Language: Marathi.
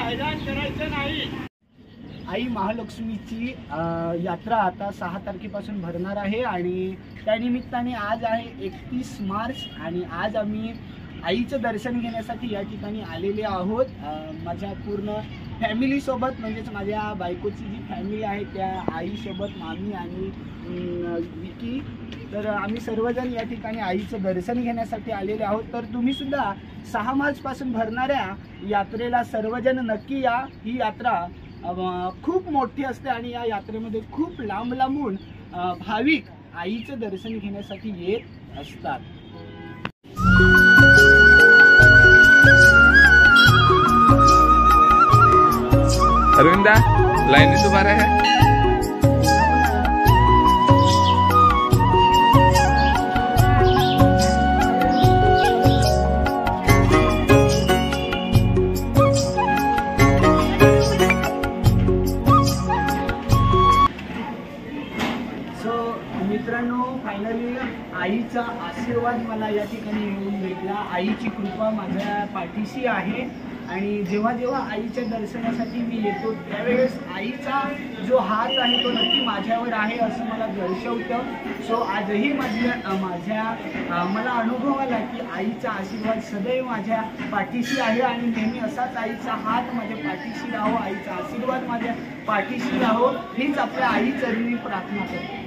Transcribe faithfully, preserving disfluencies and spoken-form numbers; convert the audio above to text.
हैराण करायचं नाही। आई महालक्ष्मीची यात्रा आता सहा तारखेपासून भरणार आहे आणि त्यानिमित्ताने आज आहे एकतीस मार्च आणि आज आम्ही आईचं दर्शन घेण्यासाठी या ठिकाणी आलेले आहोत। माझ्या पूर्ण फॅमिली सोबत म्हणजेच माझ्या बायकोची जी फॅमिली आहे त्या आईसोबत मामी आणि विकी, तर आम्ही सर्वजण या ठिकाणी आईचं दर्शन घेण्यासाठी आलेले आहोत। तर तुम्ही सुद्धा सहा मार्च पासून भरणाऱ्या यात्रेला सर्वजण नक्की या। ही यात्रा खूप मोठी असते आणि या यात्रेमध्ये खूप लांब लांबून भाविक आईचं दर्शन घेण्यासाठी येत असतात। अरविंदा लाइन से उभा रहे हैं। मित्रांनो, फायनली आईचा आशीर्वाद मला या ठिकाणी मिळून भेटला। आईची कृपा माझ्या पाठीशी आहे आणि जेव्हा जेव्हा आईच्या दर्शनासाठी मी येतो त्यावेळेस आईचा जो हात आहे तो नक्की माझ्यावर आहे असं मला दर्शवतं। सो आजही माझ्या माझ्या मला अनुभव आला की आईचा आशीर्वाद सदैव माझ्या पाठीशी आहे आणि नेहमी असाच आईचा हात माझ्या पाठीशी राहो, आईचा आशीर्वाद माझ्या पाठीशी राहो हीच आपल्या आईचरणी प्रार्थना करतो।